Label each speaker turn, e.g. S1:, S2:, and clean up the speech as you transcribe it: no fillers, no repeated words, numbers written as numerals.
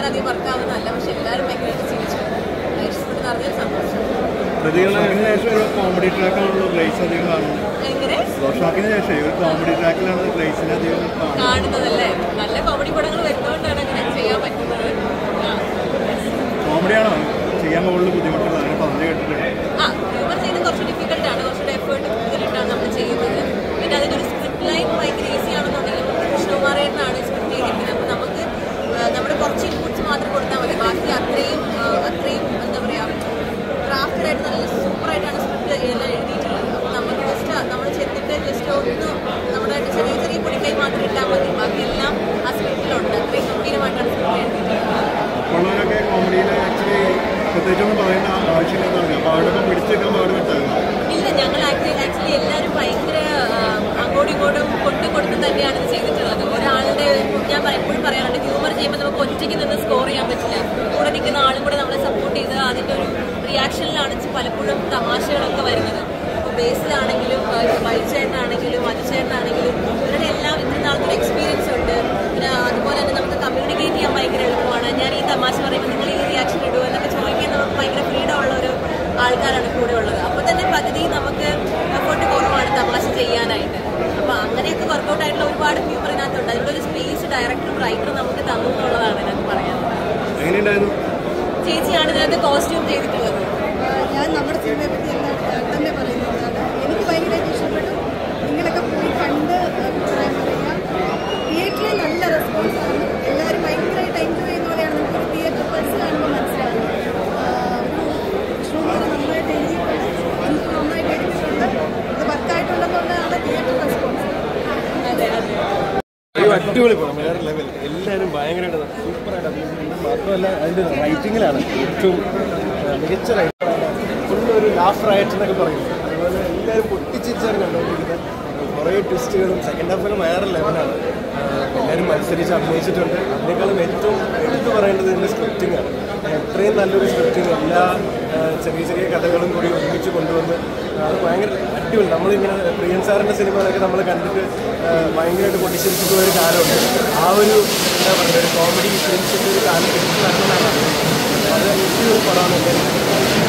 S1: അധികം വർക്കാവുന്നതല്ല, പക്ഷെ എല്ലാവരും ഭയങ്കരമായിട്ട് ചിരിച്ചു. ഇഷ്ടപ്പെട്ടെന്ന് പറഞ്ഞാൽ സന്തോഷം.
S2: കോമഡി ട്രാക്കാണല്ലോ ഗ്രേസ് അധികം കാണുന്നത്.
S1: എങ്ങനെ
S2: റോഷാക്കിന് ശേഷം ഒരു കോമഡി ട്രാക്കിലാണ് ഗ്രേസിനെ അധികം
S1: കാണുന്നതല്ലേ? നല്ല കോമഡി പടങ്ങൾ വരുന്നതുകൊണ്ടാണ് അങ്ങനെ ചെയ്യാൻ പറ്റുന്നത്.
S2: കോമഡിയാണോ ചെയ്യാൻ കൂടുതൽ ബുദ്ധിമുട്ടുള്ളത്? അങ്ങനെ പറഞ്ഞു കേട്ടിട്ടുണ്ട്.
S1: ഹ്യൂമർ ചെയ്യുന്നത് കുറച്ച് ഡിഫിക്കൽട്ടാണ്, കുറച്ചുകൂടെ എഫേർട്ട് കൂടുതലിട്ടാണ് നമ്മൾ ചെയ്യുന്നത്. പിന്നെ അതിൻ്റെ ഒരു സ്ക്രിപ്റ്റ് ലൈൻ ഭയങ്കര ഈസി ആണെന്നുണ്ടെങ്കിൽ കൃഷ്ണകുമാരേട്ടനാണ് സ്ക്രിപ്റ്റ് ചെയ്തിരിക്കുന്നത്. അപ്പോൾ നമുക്ക് നമ്മുടെ കുറച്ച് ഇൻപുട്സ് മാത്രം കൊടുത്താൽ മതി. ബാക്കി അത്രയും എന്താ പറയുക, ക്രാഫ്റ്റഡായിട്ട് നല്ല സൂപ്പറായിട്ടാണ് സ്ക്രിപ്റ്റ് എല്ലാം എഴുതിയിട്ടുള്ളത്. അപ്പോൾ നമുക്ക് ജസ്റ്റ് നമ്മൾ ചെന്നിട്ട് ജസ്റ്റ് ഒന്ന് നമ്മുടെ ചെറിയ ചെറിയ പൊടിക്കൈ മാത്രം ഇട്ടാൽ മതി. ബാക്കിയെല്ലാം ആ സ്ക്രിപ്റ്റിലുണ്ട്. അത്രയും ഗംഭീരമായിട്ടാണ് സ്ക്രിപ്റ്റ് എഴുതിയിട്ടുള്ളത്.
S2: ഉള്ളവരൊക്കെ കോമഡിയിൽ ആക്ച്വലി പ്രത്യേകിച്ചൊന്നും പറയേണ്ട ആവശ്യമില്ലെന്നാണ്. അപ്പോൾ അവിടെ പിടിച്ചേക്കാൻ പാടുപെട്ടാകും.
S1: ഇല്ല, ഞങ്ങൾ ആക്ച്വലി എല്ലാവരും ഭയങ്കര അങ്ങോട്ടും ഇങ്ങോട്ടും കൊടുത്ത് തന്നെയാണ് ഇത് ചെയ്തിട്ടുള്ളത്. ഒരാളുടെ ഞാൻ എപ്പോഴും പറയാറുണ്ട്, ഹ്യൂമർ ചെയ്യുമ്പോൾ നമുക്ക് ഒറ്റയ്ക്ക് നിന്ന് സ്കോർ ചെയ്യാൻ പറ്റില്ല. കൂടെ നിൽക്കുന്ന ആളും കൂടെ നമ്മളെ സപ്പോർട്ട് ചെയ്ത് അതിൻ്റെ ഒരു റിയാക്ഷനിലാണ് പലപ്പോഴും തമാശകളൊക്കെ വരുന്നത്. അപ്പോൾ ബേസിലാണെങ്കിലും വൈചേട്ടനാണെങ്കിലും അതിചേട്ടനാണെങ്കിലും ഇവരുടെ എല്ലാം ഇത്ര നാളത്തെ എക്സ്പീരിയൻസ് ഉണ്ട്. പിന്നെ അതുപോലെ തന്നെ നമുക്ക് കമ്മ്യൂണിക്കേറ്റ് ചെയ്യാൻ ഭയങ്കര എളുപ്പമാണ്. ഞാൻ ഈ തമാശ പറയുമ്പോൾ നിങ്ങൾ ഈ റിയാക്ഷൻ ഇടുമോ എന്നൊക്കെ ചോദിക്കാൻ നമുക്ക് ഭയങ്കര ഫ്രീഡം ഉള്ള ഒരു ആൾക്കാരാണ് കൂടെ ഉള്ളത്. അപ്പോൾ തന്നെ പകുതി നമുക്ക് എഫേർട്ട് കുറവാണ് തമാശ ചെയ്യാനായിട്ട്. അപ്പോൾ അങ്ങനെയൊക്കെ വർക്കൗട്ട് ആയിട്ടുള്ള ഒരുപാട് ഹ്യൂമർ ഇതിനകത്തുണ്ട്. അതിലൊരു സ്പേസ് ഡയറക്ടറും റൈറ്ററും നമുക്ക് തന്നു എന്നുള്ളതാണ് ഇതിനകത്ത് പറയാനുള്ളത്. ചേച്ചിയാണ് ഇതിനകത്ത് കോസ്റ്റ്യൂം ചെയ്തിട്ടുള്ളത്.
S3: ഞാൻ നമ്മുടെ സിനിമയെ പറ്റി എല്ലാം തന്നെ പറയുന്നതാണ്. എനിക്ക് ഭയങ്കരമായിട്ട് ഇഷ്ടപ്പെട്ടു. നിങ്ങളൊക്കെ പോയി കണ്ട് അഭിപ്രായം പറയുക. തിയേറ്ററിൽ നല്ല റെസ്പോൺസാണ്. എല്ലാവരും ഭയങ്കരമായിട്ട് എൻജോയ് ചെയ്യുന്ന പോലെയാണ് നമുക്കൊരു തിയേറ്റർ പൾസ് കാണുമ്പോൾ മനസ്സിലാകുന്നത്. കൃഷ്ണകുമാർ നന്നായിട്ട് എഴുതിയിട്ടുണ്ട്, എനിക്ക് നന്നായിട്ട് എടുത്തിട്ടുണ്ട്. ഇത് വർക്കായിട്ടുണ്ടെന്നുള്ളതാണ് തിയേറ്റർ റെസ്പോൺസ്.
S4: അടിപൊളി പടം, വേറെ ലെവൽ. എല്ലാവരും ഭയങ്കരമായിട്ട് സൂപ്പറായിട്ട് അഭിനയിച്ചിട്ടുണ്ട്. മാത്രമല്ല അതിൻ്റെ റൈറ്റിങ്ങിലാണ് ഏറ്റവും മികച്ച റൈറ്ററാണ്. ഫുള്ളൊരു ലാഫ് റൈറ്റ് എന്നൊക്കെ പറയുന്നത്. അതുപോലെ എല്ലാവരും പൊട്ടിച്ചിരിച്ചാണ് കണ്ടുകൊണ്ടിരിക്കുന്നത്. കുറേ ട്വിസ്റ്റുകളും സെക്കൻഡ് ഹാഫിലും വേറെ ലെവലാണ്. എല്ലാവരും മത്സരിച്ച് അഭിനയിച്ചിട്ടുണ്ട്. അതിനേക്കാളും ഏറ്റവും എടുത്തു പറയേണ്ടത് ഇതിൻ്റെ സ്ക്രിപ്റ്റിങ്ങാണ്. അത്രയും നല്ലൊരു സ്ക്രിപ്റ്റിങ്, എല്ലാ ചെറിയ ചെറിയ കഥകളും കൂടി ഒരുമിച്ച് കൊണ്ടുവന്ന് അത് ഭയങ്കര അടിപൊളി. നമ്മളിങ്ങനെ പ്രിയൻ സാറിൻ്റെ സിനിമകളൊക്കെ നമ്മൾ കണ്ടിട്ട് ഭയങ്കരമായിട്ട് പൊട്ടിച്ചിരിച്ചിട്ട് ഒരു കാലമുണ്ട്. ആ ഒരു എന്താ പറയുക, ഒരു കോമഡി ഫിലിംസിൻ്റെ ഒരു കാലം തിരിച്ചു വരണമെന്നാണ്. അത് ഈ ഒരു പടമാണ് എല്ലാവരും